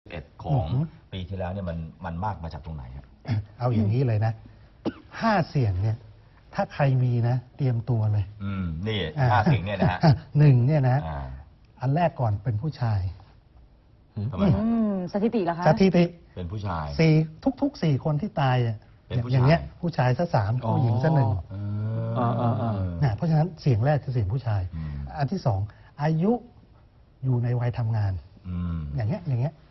11ของปีที่แล้วเนี่ยมันมากมาจากตรงไหนครับเอาอย่างนี้เลยนะ5 เสียงเนี่ยถ้าใครมีนะเตรียมตัวเลยนี่5 เสียงเนี่ยนะฮะ 1เนี่ยนะอันแรกก่อนเป็นผู้ชายทำไมสถิติเหรอคะสถิติเป็นผู้ชายทุก4 คนที่ตายอย่างเงี้ยผู้ชายซะ3ผู้หญิงซะ1เพราะฉะนั้นเสียงแรกคือเสียงผู้ชายอันที่2อายุอยู่ในวัยทำงานอย่างเงี้ย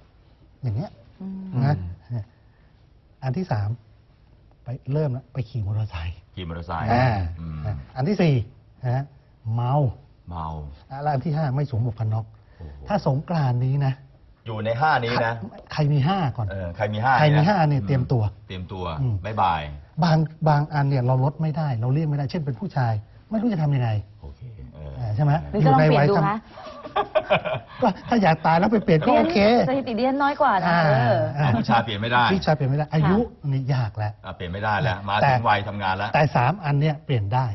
นะอันที่3ไปเริ่มแล้วไปขี่มอเตอร์ไซค์อันที่4นะเมาแล้วอันที่5ไม่สวมหมวกกันน็อกถ้าสงกรานต์นี้นะอยู่ใน5นี้นะใครมี5ก่อนใครมี5 เนี่ยเตรียมตัวบายบางอันเนี่ยเราลดไม่ได้เราเลี่ยงไม่ได้เช่นเป็นผู้ชายไม่รู้จะทำยังไงใช่ไหมอยู่ในวัยทำก็ถ้าอยากตายแล้วไปเปลี่ยนก็โอเคสถิติเดียนน้อยกว่านะผู้ชายเปลี่ยนไม่ได้อายุนี่ยากแล้วเปลี่ยนไม่ได้แล้วมาถึงวัยทำงานแล้วแต่3 อันเนี่ยเปลี่ยนได้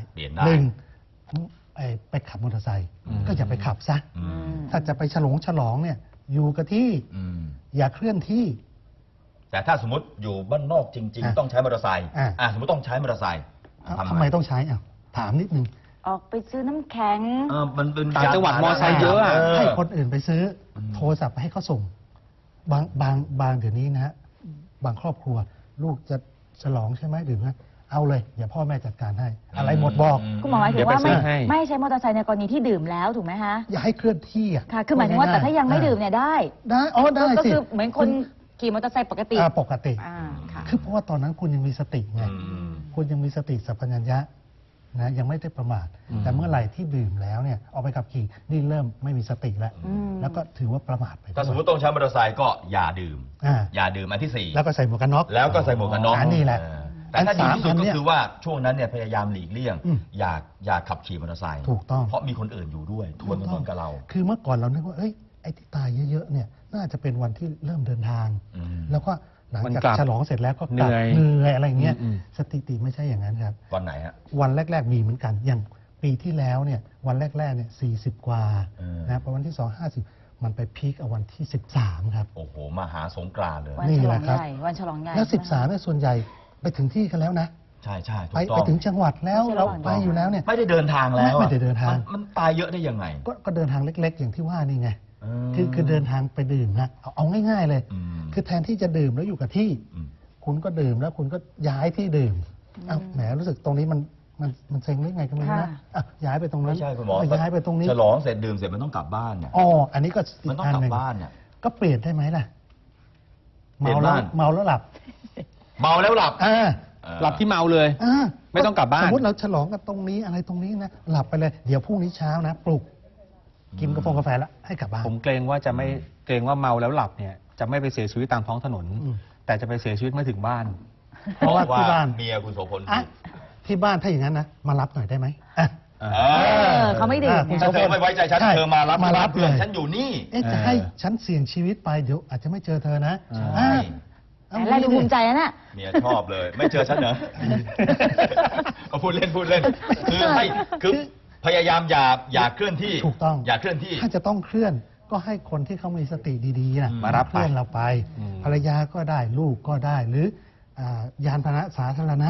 1ไปขับมอเตอร์ไซค์ก็อย่าไปขับซะถ้าจะไปฉลองเนี่ยอยู่กับที่อย่าเคลื่อนที่แต่ถ้าสมมติอยู่บ้านนอกจริงๆต้องใช้มอเตอร์ไซค์สมมติต้องใช้มอเตอร์ไซค์ทำไมต้องใช้ถามนิดนึงออกไปซื้อน้ำแข็งมันเป็นต่างจังหวัดมอไซค์เยอะให้คนอื่นไปซื้อโทรศัพท์ไปให้เขาส่งบางเดี๋ยวนี้นะฮะบางครอบครัวลูกจะฉลองใช่ไหมดื่มนะเอาเลยอย่าพ่อแม่จัดการให้อะไรหมดบอกคุณหมอหมายถึงว่าไม่ใช้มอเตอร์ไซค์ในกรณีที่ดื่มแล้วถูกไหมคะอย่าให้เคลื่อนที่ค่ะคือหมายถึงว่าแต่ถ้ายังไม่ดื่มเนี่ยได้ได้ก็คือเหมือนคนขี่มอเตอร์ไซค์ปกติคือเพราะว่าตอนนั้นคุณยังมีสติไงคุณยังมีสติสัพพัญญะนะยังไม่ได้ประมาทแต่เมื่อไหร่ที่ดื่มแล้วเนี่ยออกไปขับขี่นี่เริ่มไม่มีสติแล้วก็ถือว่าประมาทไปถ้าสมมติต้องใช้มอเตอร์ไซค์ก็อย่าดื่มอันที่4 แล้วก็ใส่หมวกกันน็อกนี่แหละแต่ถ้าดีที่สุดก็คือว่าช่วงนั้นเนี่ยพยายามหลีกเลี่ยงอย่าขับขี่มอเตอร์ไซค์ถูกต้องเพราะมีคนอื่นอยู่ด้วยทวนถนนกับเราคือเมื่อก่อนเรานึกว่าไอ้ที่ตายเยอะๆเนี่ยน่าจะเป็นวันที่เริ่มเดินทางแล้วก็หลังจากฉลองเสร็จแล้วก็กลับเหนื่อยอะไรเงี้ยสถิติไม่ใช่อย่างนั้นครับวันไหนฮะวันแรกๆมีเหมือนกันอย่างปีที่แล้วเนี่ยวันแรกๆเนี่ย40 กว่านะพอวันที่2 50มันไปพีคเอาวันที่13ครับโอ้โหมาหาสงกรานต์เลยนี่แหละครับวันฉลองใหญ่แล้ว13เนี่ยส่วนใหญ่ไปถึงที่กันแล้วนะใช่ไปถึงจังหวัดแล้วเราไปอยู่แล้วเนี่ยไม่ได้เดินทางแล้วไม่ได้เดินทางมันตายเยอะได้ยังไงก็เดินทางเล็กๆอย่างที่ว่านี่ไงคือเดินทางไปดื่มนะเอาง่ายๆเลยคือแทนที่จะดื่มแล้วอยู่กับที่คุณก็ดื่มแล้วคุณก็ย้ายที่ดื่มแหมรู้สึกตรงนี้มันเซ็งหรือไงกันไม่รู้นะย้ายไปตรงนั้นไม่ใช่คุณหมอย้ายไปตรงนี้ฉลองเสร็จดื่มเสร็จมันต้องกลับบ้านเนี่ยอันนี้ก็มันต้องกลับบ้านเนี่ยก็เปลี่ยนได้ไหมล่ะเมาแล้วหลับเมาแล้วหลับหลับที่เมาเลยไม่ต้องกลับบ้านสมมติเราฉลองกันตรงนี้อะไรตรงนี้นะหลับไปเลยเดี๋ยวพรุ่งนี้เช้านะปลุกกินกาแฟแล้วให้กลับบ้านผมเกรงว่าเมาแล้วหลับเนี่ยจะไม่ไปเสียชีวิตตามท้องถนนแต่จะไปเสียชีวิตเมื่อถึงบ้านเพราะว่าที่บ้านเมียคุณโสพลที่บ้านถ้าอย่างนั้นนะมารับหน่อยได้ไหมเขาไม่ดื่มถ้าเธอไม่ไว้ใจฉันเธอมารับเลยฉันอยู่นี่จะให้ฉันเสี่ยงชีวิตไปเดี๋ยวอาจจะไม่เจอเธอนะอะไรดูภูมิใจนะเมียชอบเลยไม่เจอฉันเหรอก็พูดเล่นคือพยายามอย่าเคลื่อนที่ถูกต้องอย่าเคลื่อนที่ถ้าจะต้องเคลื่อนก็ให้คนที่เขามีสติดีๆนะมารับเพื่อนเราไปภรรยาก็ได้ลูกก็ได้หรือยานพาหนะสาธารณะ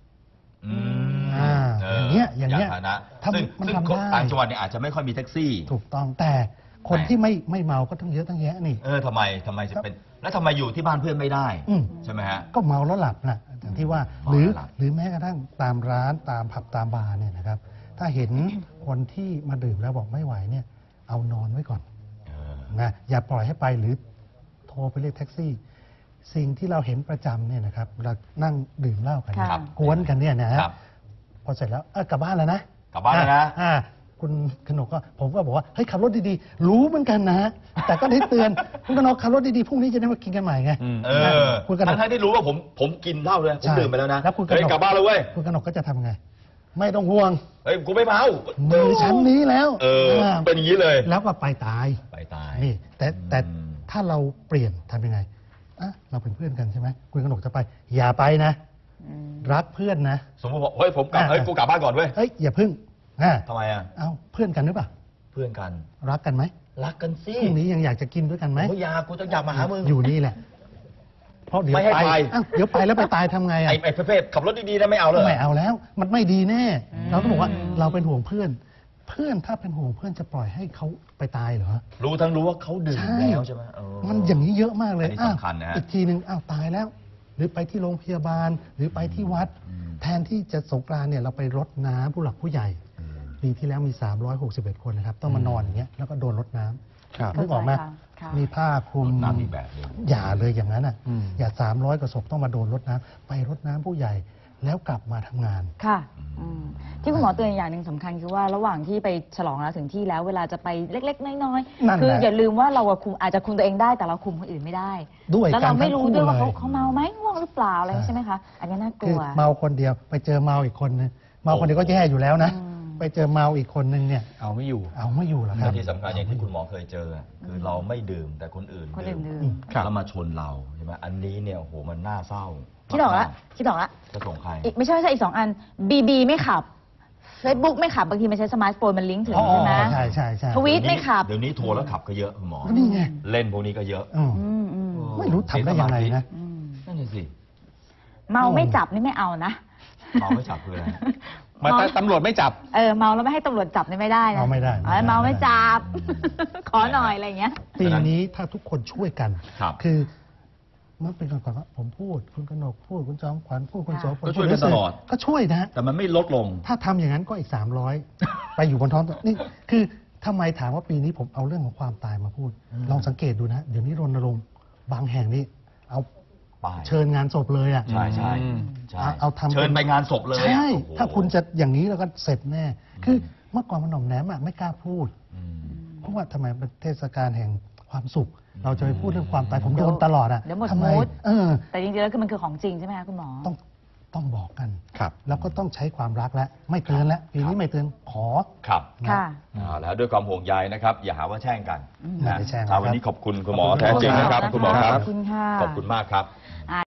อย่างเงี้ยซึ่งต่างจังหวัดเนี่ยอาจจะไม่ค่อยมีแท็กซี่ถูกต้องแต่คนที่ไม่เมาก็ต้องเยอะตั้งแยะนี่ทำไมจะเป็นแล้วทำไมอยู่ที่บ้านเพื่อนไม่ได้ใช่ไหมฮะก็เมาแล้วหลับนะอย่างที่ว่าหรือแม้กระทั่งตามร้านตามผับตามบาร์เนี่ยนะครับถ้าเห็นคนที่มาดื่มแล้วบอกไม่ไหวเนี่ยเอานอนไว้ก่อนนะอย่าปล่อยให้ไปหรือโทรไปเรียกแท็กซี่สิ่งที่เราเห็นประจำเนี่ยนะครับเรานั่งดื่มเหล้ากันกวนกันเนี่ยนะฮะพอเสร็จแล้วกลับบ้านแล้วนะกลับบ้านแล้วนะคุณขนกก็ผมก็บอกว่าเฮ้ยขับรถดีๆรู้เหมือนกันนะแต่ก็ได้เตือนคุณขนกขับรถดีๆพรุ่งนี้จะได้มากินกันใหม่ไงคุณขนกท่านได้รู้ว่าผมกินเหล้าเลยผมดื่มไปแล้วนะแล้วคุณกลับบ้านเลยเว้ยคุณขนกก็จะทำไงไม่ต้องห่วงกูไม่เมามือชั้นนี้แล้วเป็นอย่างนี้เลยแล้วก็ไปตายนี่แต่ถ้าเราเปลี่ยนทำยังไงเราเป็นเพื่อนกันใช่ไหมคุณขนกจะไปอย่าไปนะรักเพื่อนนะสมมติบอกเฮ้ยผมกลับกูกลับบ้านก่อนเว้ยอย่าพึ่งทำไมเพื่อนกันหรือเปล่าเพื่อนกันรักกันไหมรักกันสิพรุ่งนี้ยังอยากจะกินด้วยกันไหมโอ้ยกูต้องอยากมาหามึงอยู่นี่แหละ เพราะเดี๋ยวไม่ให้ไปไปอ้าวเดี๋ยวไปแล้วไปตายทำไงอ่ะไอ้ประเภทขับรถดีๆนะไม่เอาเลยไม่เอาแล้ว มันไม่ดีแน่ เราต้องบอกว่าเราเป็นห่วงเพื่อน เพื่อนถ้าเป็นห่วงเพื่อนจะปล่อยให้เขาไปตายเหรอรู้ทั้งรู้ว่าเขาดื่มใช่แล้วใช่ไหมเออมันอย่างนี้เยอะมากเลยอันนี้สำคัญนะฮะอีกทีหนึ่งอ้าวตายแล้ว หรือไปที่โรงพยาบาล หรือไปที่วัด แทนที่จะสงกรานต์เนี่ยเราไปรดน้ำผู้หลักผู้ใหญ่ ปีที่แล้วมี 361 คนนะครับ ต้องมานอนอย่างเงี้ยแล้วก็โดนรดน้ำครับนึกออกไหมค่ะมีผ้าคลุมรดน้ำอีกแบบหนึ่งอย่าเลยอย่างนั้นอ่ะอืมอย่า300กว่าศพต้องมาโดนรดน้ำไปรดน้ำผู้ใหญ่ แล้วกลับมาทำงานค่ะที่คุณหมอเตือนอย่างหนึ่งสำคัญคือว่าระหว่างที่ไปฉลองแล้วถึงที่แล้วเวลาจะไปเล็กๆน้อยนั่นๆคือแหละอย่าลืมว่าเราอะคุมอาจจะคุมตัวเองได้แต่เราคุมคนอื่นไม่ได้ด้วยแล้วเราไม่รู้ด้วยว่าทั้งคู่เขาเมาไหมง่วงหรือเปล่าอะไรอย่างนี้ใช่ไหมคะอันนี้น่ากคืลัอวเมาคนเดียวไปเจอเมาอีกคนนึงเมาคนเดียวก็แย่อยู่แล้วนะอืมไปเจอเมาอีกคนนึงเนี่ยเอาไม่อยู่เอาไม่อยู่หรอกคและรับที่สำคัญอย่างที่คุณหมอเคยเจอคือเราไม่ดื่มแต่คนอื่นคนอื่นดื่มครับแล้วมาชนเราใช่ไหมอันนี้เนี่ยโอ้โหมันน่าเศร้าคิดออกละคิดออกละจะส่งใครอีกไม่ใช่อีก2 อัน BB ไม่ขับ Facebook ไม่ขับบางทีมันใช้สมาร์ทโฟนมันลิงก์ถึงอ๋อใช่ไหมใช่ใช่ใช่ทวีตไม่ขับเดี๋ยวนี้โทรแล้วขับก็เยอะคุณหมอก็นี่ไงเล่นพวกนี้ก็เยอะอืมอืมไม่รู้ทำได้ยังไงนะอืมนั่นน่ะสิเมาไม่จับนี่ไม่เอานะเมาไม่จับคืออะไรมาแต่ตำรวจไม่จับเมาแล้วไม่ให้ตำรวจจับนี่ไม่ได้นะเอาไม่ได้เมาไม่จับ ขอหน่อยอะไรอย่างเงี้ยปีนี้ถ้าทุกคนช่วยกันครับคือเมื่อเป็นก่อนๆว่าผมพูดคุณกนกพูดคุณจอมขวัญพูดคุณโสพลก็ช่วยกันตลอดก็ช่วยนะแต่มันไม่ลดลงถ้าทำอย่างนั้นก็อีก 300 ไปอยู่บนท้องถนนนี่คือทำไมถามว่าปีนี้ผมเอาเรื่องของความตายมาพูด ลองสังเกตดูนะ เดี๋ยวนี้รณรงค์บางแห่งนี่เอาป้ายเชิญงานศพเลยอ่ะใช่ใช่อืมใช่เอาทำเชิญไปงานศพเลยอะใช่โอ้โหถ้าคุณจะอย่างนี้แล้วก็เสร็จแน่ คือเมื่อก่อนมันหน่อมแนมอะไม่กล้าพูดอืมเพราะว่าทำไมเป็นเทศกาลแห่งความสุข เราจะไปพูดเรื่องความตายผมโดนตลอดอ่ะเดี๋ยวหมดทำไมมูดแต่แต่จริงๆแล้วคือมันคือของจริงใช่ไหมคะคุณหมอต้องบอกกันครับแล้วก็ต้องใช้ความรักแล้วไม่เตือนแล้วปีนี้ไม่เตือนขอครับค่ะเอาแล้วด้วยความห่วงใยนะครับ อย่าหาว่าแช่งกันอย่าไปแช่งครับวันนี้ขอบคุณคุณหมอแท้จริงนะครับ คุณหมอครับขอบคุณค่ะขอบคุณมากครับ